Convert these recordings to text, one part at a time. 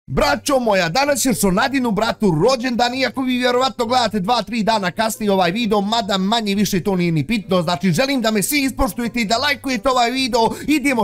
Braćo moja, danas je Šonadinu bratu rođendan, iako vi vjerovatno gledate 2-3 dana kasnije ovaj video, mada manje više to nije ni bitno. Znači želim da me svi ispoštujete i da lajkujete ovaj video. Idemo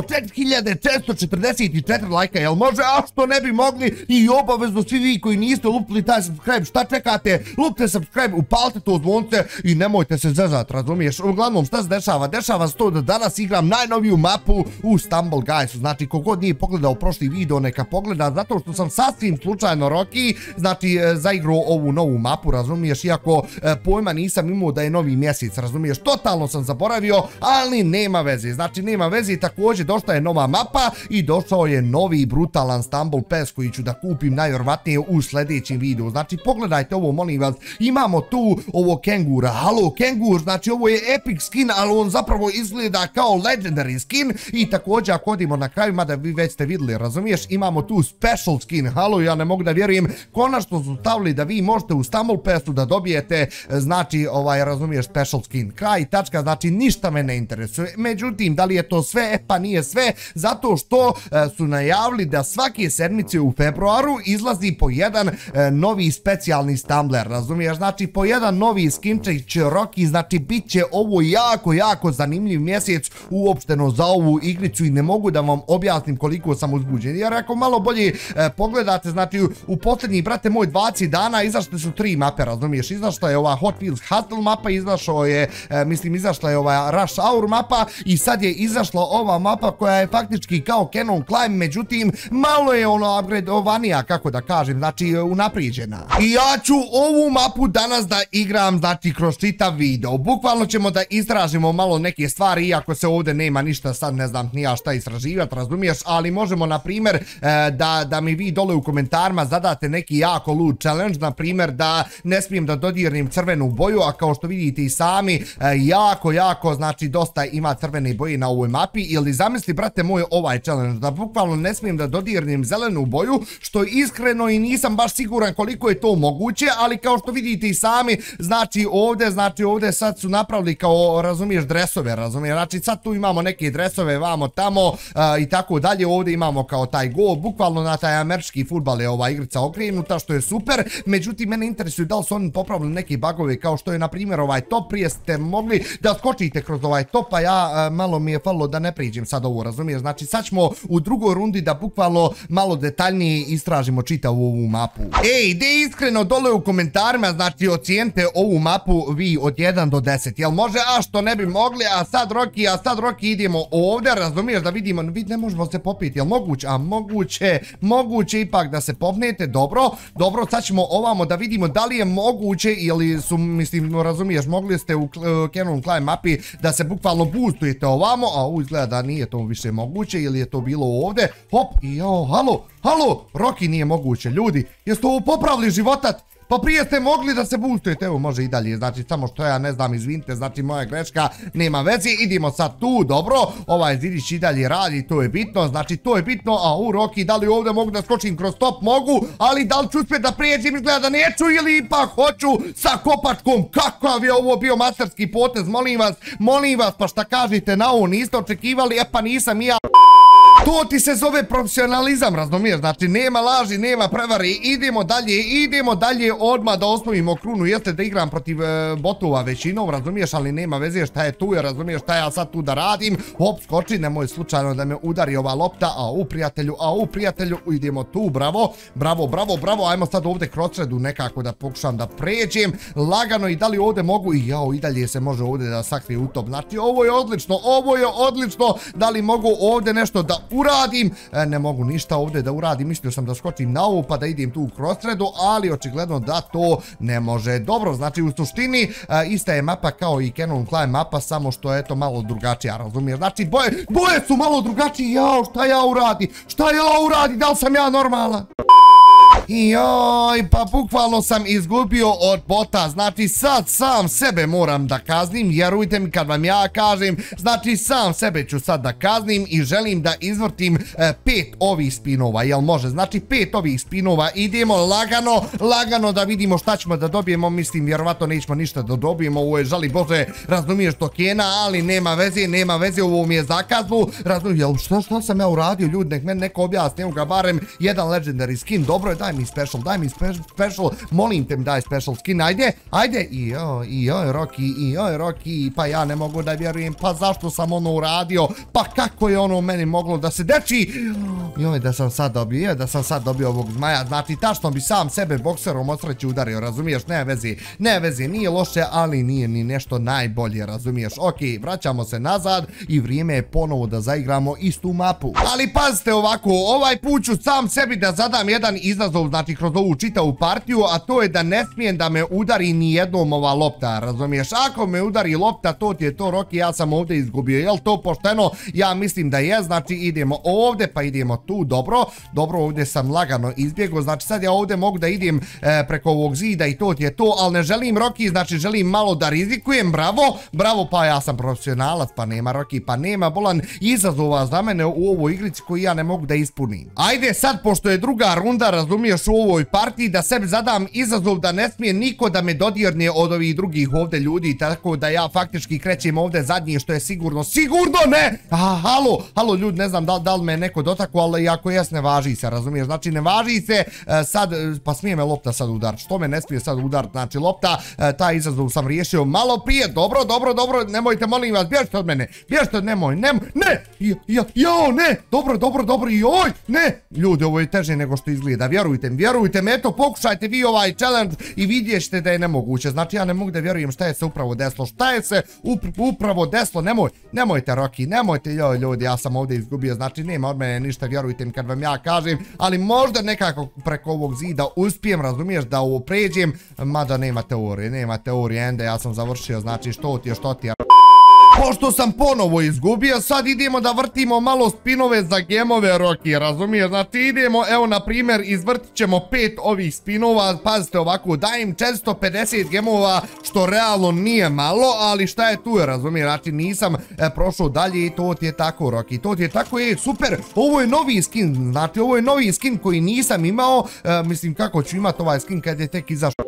4444 lajka, jel može? A što ne bi mogli? I obavezno svi vi koji niste lupili taj subscribe, šta čekate? Lupite subscribe, upalite to zvonce i nemojte se zezat, razumiješ? Uglavnom šta se dešava? Dešava se to da danas igram najnoviju mapu u Stumble Guysu. Znači kogod nije pogledao prošli video neka pogleda, zato što sam sasvim slučajno Roki, znači zaigrao ovu novu mapu, razumiješ, iako pojma nisam imao da je novi mjesec, razumiješ, totalno sam zaboravio, ali nema veze, znači nema veze. Također došla je nova mapa i došao je novi brutalan Stumble Pass koji ću da kupim najvjerovatnije u sljedećem videu. Znači pogledajte ovo, molim vas, imamo tu ovo kengura, halo kengur, znači ovo je epic skin, ali on zapravo izgleda kao legendary skin. I također ako odimo na kraju, mada vi već ste vidjeli, razumiješ, imamo tu special skin, halo, ja ne mogu da vjerujem, konačno su stavili da vi možete u Stumble Passu da dobijete, znači, razumiješ, special skin, kraj, tačka, znači ništa me ne interesuje. Međutim, da li je to sve? Pa nije sve, zato što su najavili da svake sedmice u februaru izlazi po jedan novi specijalni Stumbler, razumiješ, znači po jedan novi skinčić Roki, znači bit će ovo jako zanimljiv mjesec uopšteno za ovu igricu i ne mogu da vam objasnim koliko sam uzbuđen, jer ako malo bolje pogledate, znači u posljednjih, brate moj, 20 dana izašle su 3 mape, razumiješ, izašla je ova Hot Wheels Hustle mapa, izašla je ova Rush Hour mapa i sad je izašla ova mapa koja je faktički kao Cannon Climb, međutim malo je ono upgradeovanija, kako da kažem, znači unaprijeđena. I ja ću ovu mapu danas da igram, znači kroz čitav video, bukvalno ćemo da istražimo malo neke stvari, iako se ovdje nema ništa, sad ne znam ni ja šta istraživati, razumiješ, ali možemo na primjer da mi vi dole u komentarima zadate neki jako lud challenge, na primjer da ne smijem da dodirnim crvenu boju, a kao što vidite i sami, jako, znači dosta ima crvene boje na ovoj mapi. Ili zamisli, brate moj, ovaj challenge, da bukvalno ne smijem da dodirnim zelenu boju, što iskreno i nisam baš siguran koliko je to moguće, ali kao što vidite i sami, znači ovdje sad su napravili kao, razumiješ, dresove, razumiješ, znači sad tu imamo neke dresove vamo tamo i tako dalje, ovdje imamo kao taj go, bukvalno na taj američki fudbal je ova igrica okrenuta, što je super. Međutim, mene interesuje da li su oni popravili neke bugove, kao što je na primjer ovaj top, prije ste mogli da skočite kroz ovaj top, a ja malo mi je falilo da ne priđem sad ovo, razumiješ, znači sad ćemo u drugoj rundi da bukvalno malo detaljnije istražimo čitavu ovu mapu. Ej, ide iskreno dole u komentarima, znači ocijenite ovu mapu vi od 1 do 10, jel može? A što ne bi mogli? A sad Roki idemo ovdje, razumiješ, da vidimo, ne možemo se popiti, jel moguće? A moguće ipak da se popnete, dobro, sad ćemo ovamo da vidimo da li je moguće ili su, mislim, razumiješ, mogli ste u Cannon Climb mapi da se bukvalno boostujete ovamo, a izgleda da nije to više moguće, ili je to bilo ovdje, hop, i halo, Roki nije moguće, ljudi, jeste ovo popravili životat? Pa prije ste mogli da se boostujete, evo može i dalje, znači samo što ja ne znam, izvinite, znači moja greška, nema veze, idemo sad tu, dobro, ovaj zidić i dalje radi, to je bitno, znači to je bitno, a u Roki, da li ovdje mogu da skočim kroz top? Mogu, ali da li ću uspjeti da prijeđem, izgleda da neću, ili ipak hoću sa kopačkom? Kakav je ovo bio masterski potez, molim vas, pa šta kažete na ovo, niste očekivali? Pa nisam i ja. To ti se zove profesionalizam, razumiješ, znači nema laži, nema prevari, idemo dalje odmah da osnovimo krunu, jeste da igram protiv botova većinom, razumiješ, ali nema veze šta je tu, razumiješ šta ja sad tu da radim, hop, skoči, nemoj slučajno da me udari ova lopta, a u prijatelju, idemo tu, bravo, ajmo sad ovdje kroz sredu nekako da pokušam da pređem, lagano, i da li ovdje mogu, i dalje se može ovdje da sakrije u top, znači ovo je odlično, da li mogu ovdje nešto da uradim? Ne mogu ništa ovdje da uradim, mislio sam da skočim na ovu pa da idem tu u crossredu, ali očigledno da to ne može. Dobro, znači u suštini ista je mapa kao i Cannon Climb mapa, samo što je to malo drugačija, razumiješ, znači boje su malo drugačije, šta ja uradim, da li sam ja normalan? Joj, pa bukvalno sam izgubio od bota, znači sad sam sebe moram da kaznim, vjerujte mi kad vam ja kažem, znači sam sebe ću sad da kaznim i želim da izvrtim 5 ovih spinova, jel može? Znači 5 ovih spinova, idemo lagano da vidimo šta ćemo da dobijemo, mislim vjerovatno nećemo ništa da dobijemo, ovo je žali bože, razumiješ tokena, ali nema veze, ovo mi je zakazbu, razumiješ, jel šta sam ja uradio, ljudi, nek meni neko objasni, evo ga barem jedan legendary skin, dobro je, daj mi special, molim te mi daj special skin, ajde, joj Rocky, pa ja ne mogu da vjerujem, pa zašto sam ono uradio, pa kako je ono meni moglo da se deči, joj da sam sad dobio ovog zmaja, znači tačno bi sam sebe bokserom od sreće udario, razumiješ, ne veze, nije loše, ali nije ni nešto najbolje, razumiješ, ok, vraćamo se nazad i vrijeme je ponovo da zaigramo istu mapu, ali pazite ovako, ovaj put ću sam sebi da zadam jedan izazov, znači kroz ovu čitavu partiju, a to je da ne smijem da me udari ni jednom ova lopta, razumiješ, ako me udari lopta, to ti je to Rocky, ja sam ovdje izgubio, jel to pošteno? Ja mislim da je, znači idemo ovdje, pa idemo tu, dobro, ovdje sam lagano izbjegao, znači sad ja ovdje mogu da idem preko ovog zida i to ti je to, ali ne želim Rocky, znači želim malo da rizikujem, bravo, pa ja sam profesionalac, pa nema Rocky, pa nema bolan izazova za mene u ovoj igrici koju ja ne mogu da ispunim. Ajde sad, pošto je druga runda, razumiješ, u ovoj partiji, da sebi zadam izazov da ne smije niko da me dodirne od ovih drugih ovdje ljudi, tako da ja faktički krećem ovdje zadnje, što je sigurno ne! Halo ljudi, ne znam da li me neko dotakao, ali ako jes ne važi se, razumiješ, znači ne važi se, sad, pa smije me lopta sad udar, što me ne smije sad udar, znači lopta, taj izazov sam riješio malo prije, dobro, nemojte molim vas, bježite od mene, dobro, joj, ne, ljudi, ovo je teže nego što izgleda, vjerujte mi, eto, pokušajte vi ovaj challenge i vidjet ćete da je nemoguće, znači ja ne mogu da vjerujem šta je se upravo desilo, nemojte Rocky, nemojte, joj ljudi, ja sam ovdje izgubio, znači nema od mene ništa, vjerujte mi kad vam ja kažem, ali možda nekako preko ovog zida uspijem, razumiješ, da ovo pređem, mada nema teorije, ende ja sam završio, znači što ti je. Pošto sam ponovo izgubio, sad idemo da vrtimo malo spinove za gemove Rocky, razumiješ, znači idemo, evo na primjer, izvrtit ćemo 5 ovih spinova, pazite ovako, dajem 450 gemova, što realno nije malo, ali šta je tu, razumiješ, znači nisam prošao dalje i to ti je tako Rocky, to ti je tako, super, ovo je novi skin, znači ovo je novi skin koji nisam imao, mislim kako ću imat ovaj skin kad je tek izašao.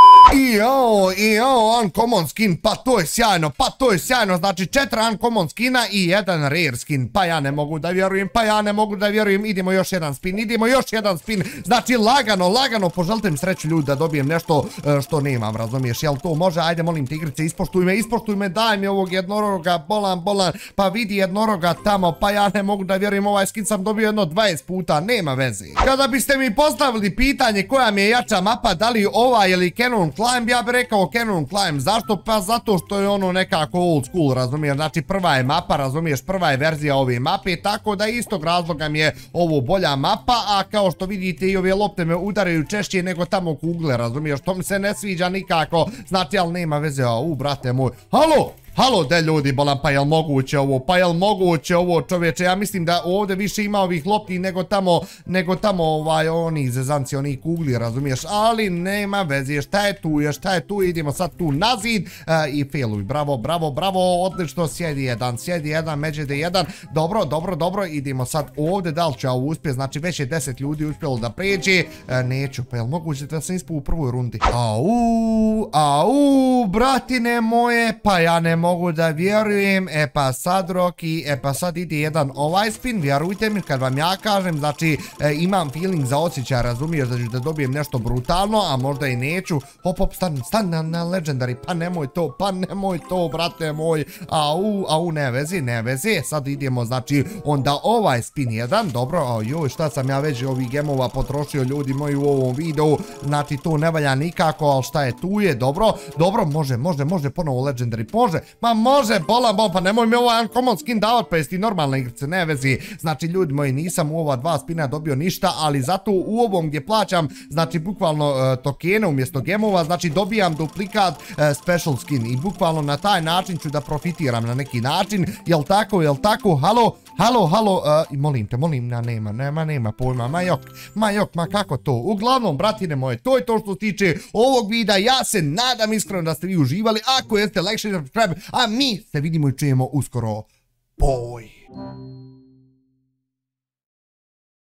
Uncommon skin, pa to je sjajno, znači 4 uncommon skina i 1 rare skin, pa ja ne mogu da vjerujem, idemo još jedan spin, znači lagano, poželite mi sreću ljudi da dobijem nešto što nemam, razumiješ, jel to može, ajde molim te igrice, ispoštuj me, daj mi ovog jednoroga, bolan, pa vidi jednoroga tamo, pa ja ne mogu da vjerujem, ovaj skin sam dobio jedno 20 puta, nema veze. Kada biste mi postavili pitanje koja mi je jača mapa, da li ova ili Cannon Climb, ja bih rekao Cannon Climb, zašto? Pa zato što je ono nekako old school, razumiješ, znači prva je mapa, razumiješ, prva je verzija ove mape, tako da istog razloga mi je ovo bolja mapa, a kao što vidite i ove lopte me udaraju češće nego tamo kugle, razumiješ, to mi se ne sviđa nikako, znači, ali nema veze, brate moj, halo, de ljudi, bolan, pa jel moguće ovo, čovječe, ja mislim da ovdje više ima ovih lopti nego tamo oni zezanci, oni kugli, razumiješ, ali nema veze, šta je tu, idemo sad tu na zid i failuj, bravo, odlično, sjedi jedan, međede jedan, dobro, idemo sad ovdje, da li ću ja ovo uspjeti, znači već je 10 ljudi uspjelo da pređe, neću, pa jel moguće da sam ispao u prvoj rundi, bratine moje, pa ja ne mogu da vjerujem, pa sad Rocky, pa sad ide jedan ovaj spin, vjerujte mi kad vam ja kažem, znači imam feeling za osjećaj, razumiješ da ću da dobijem nešto brutalno, a možda i neću, hop, stan na legendary, pa nemoj to, brate moj, ne veze, sad idemo, znači onda ovaj spin jedan, dobro, joj, šta sam ja već ovih gemova potrošio, ljudi moji, u ovom videu, znači to ne valja nikako, ali šta je tu je, dobro, može ponovo legendary, Ma može, bola bol, pa nemoj mi ovaj uncommon skin davat, pa jesi ti normalna igrice, ne vezi. Znači, ljudi moji, nisam u ova 2 spina dobio ništa, ali zato u ovom gdje plaćam, znači, bukvalno tokene umjesto gemova, znači, dobijam duplikat special skin i bukvalno na taj način ću da profitiram na neki način, jel tako, halo, molim te, nema pojma, ma jok, ma kako to, uglavnom, bratine moje, to je to što se tiče ovog videa, ja se nadam iskreno da ste vi uživali, ako jeste, like, share, subscribe, a mi se vidimo i čujemo uskoro, boj.